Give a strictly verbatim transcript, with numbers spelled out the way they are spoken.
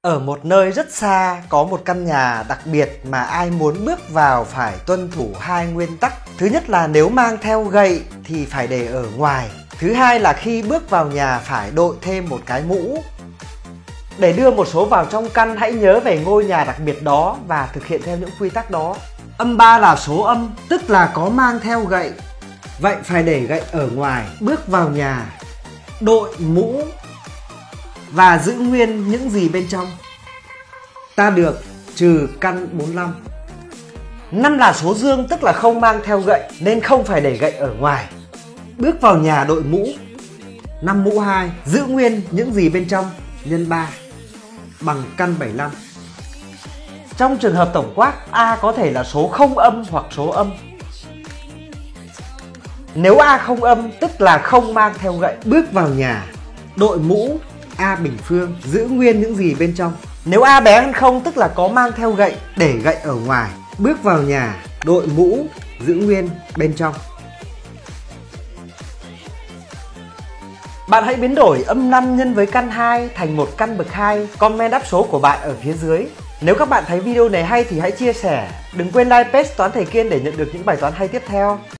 Ở một nơi rất xa có một căn nhà đặc biệt mà ai muốn bước vào phải tuân thủ hai nguyên tắc. Thứ nhất là nếu mang theo gậy thì phải để ở ngoài. Thứ hai là khi bước vào nhà phải đội thêm một cái mũ. Để đưa một số vào trong căn, hãy nhớ về ngôi nhà đặc biệt đó và thực hiện theo những quy tắc đó. Âm ba là số âm, tức là có mang theo gậy. Vậy phải để gậy ở ngoài, bước vào nhà, đội mũ và giữ nguyên những gì bên trong. Ta được trừ căn bốn mươi lăm. Năm là số dương, tức là không mang theo gậy nên không phải để gậy ở ngoài. Bước vào nhà đội mũ. Năm mũ hai, giữ nguyên những gì bên trong nhân ba bằng căn bảy mươi lăm. Trong trường hợp tổng quát, A có thể là số không âm hoặc số âm. Nếu A không âm tức là không mang theo gậy, bước vào nhà, đội mũ A bình phương, giữ nguyên những gì bên trong. Nếu A bé hơn không tức là có mang theo gậy, để gậy ở ngoài, bước vào nhà, đội mũ, giữ nguyên bên trong. Bạn hãy biến đổi âm năm nhân với căn hai thành một căn bậc hai. Comment đáp số của bạn ở phía dưới. Nếu các bạn thấy video này hay thì hãy chia sẻ. Đừng quên like page Toán Thầy Kiên để nhận được những bài toán hay tiếp theo.